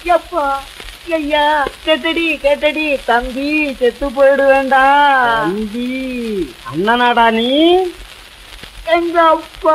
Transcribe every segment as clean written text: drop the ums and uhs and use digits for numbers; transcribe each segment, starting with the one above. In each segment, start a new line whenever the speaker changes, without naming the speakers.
எப்பா ஐயா கேட்டடி கேட்டடி தம்பி செத்து போயிடு வேண்டாம்.
தம்பி அண்ணனாடா நீ?
எங்க அப்பா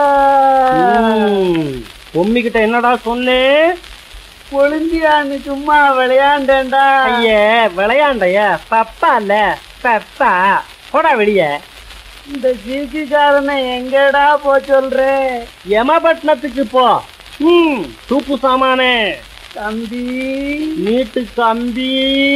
பொம்மிக்கிட்ட என்னடா சொன்னேன்?
பொழுந்தியான்னு சும்மா விளையாண்டேன்டா.
ஐய விளையாண்டைய பப்பா இல்ல பப்பா போடா வெளிய.
இந்த சீக்கிக்காரனை எங்கடா போ சொல்ற?
யமபட்னத்துக்கு போ. தூப்பு சாமானே
தம்பி
நீட்டு கம்பி.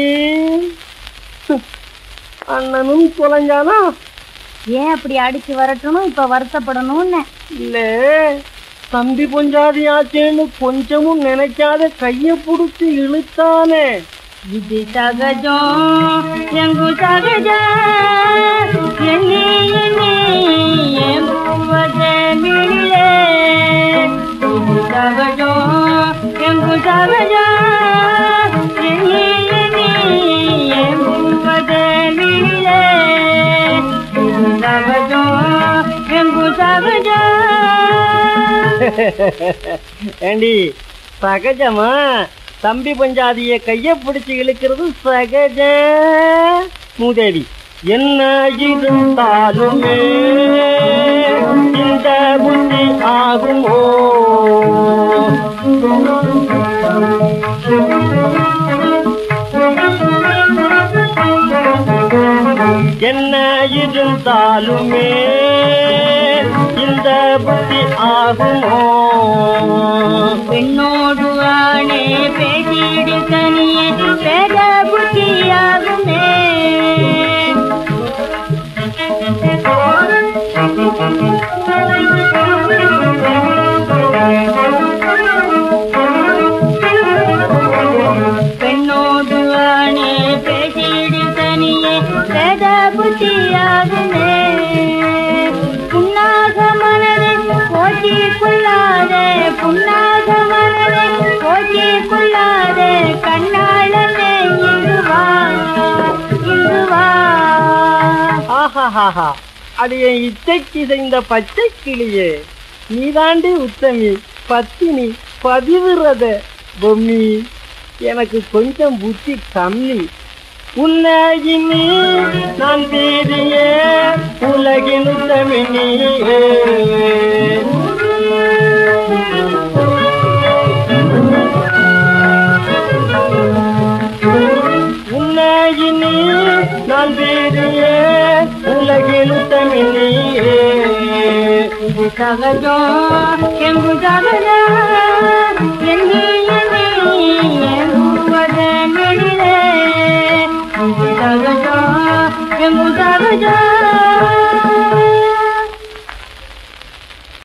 அண்ணனும் தொலைஞ்சானா?
ஏன் அப்படி அடிச்சு வரட்டணும் இப்ப வருத்தப்படணும்னு
இல்ல தம்பி பொஞ்சாதி ஆச்சேன்னு கொஞ்சமும் நினைக்காத கைய புடிச்சு இழுத்தானே.
இது சகஜம் எங்கு சகஜம் இது சகஜம் எங்கு சகஜம்
ஏண்டி சகஜமா? தம்பி பஞ்சாதிய கைய பிடிச்சு இழுக்கிறது சகஜ மூதேவி. என்ன இருந்தாலுமே இந்த புத்தி ஆகுமோ? என்ன இருந்தாலுமே இந்த புத்தி ஆகுமோ?
பெண்ணோடு ஆணே பேசிடு தனியே பேத புத்தியாகுமே. பெண்ணோடு ஆணே பேசிடு தனியே பேத புத்தியாகுமே. புண்ணாக மனதை போட்டிக்குள்ளாதே புண்ணாக மனதை போட்டிக்குள்ளாதே கண்ணாளனே இங்கு வா இங்கு வா.
ஆஹாஹாஹா அது என் இச்சைக்கு செய்த பச்சை கிளியே, நீதாண்டி உத்தமி பத்தினி பதிவிரத பொம்மி. எனக்கு கொஞ்சம் புத்தி கம்மி. உன்னையினி நான் தேடிய உலகின் உத்தமி நீயே. உன்னையினி நான் தேடிய உலகின் உத்தமி நீயே.
இது சகஜம் எங்கு சகஜம் எங்குவதே. இது சகஜம் எங்கு சகஜம்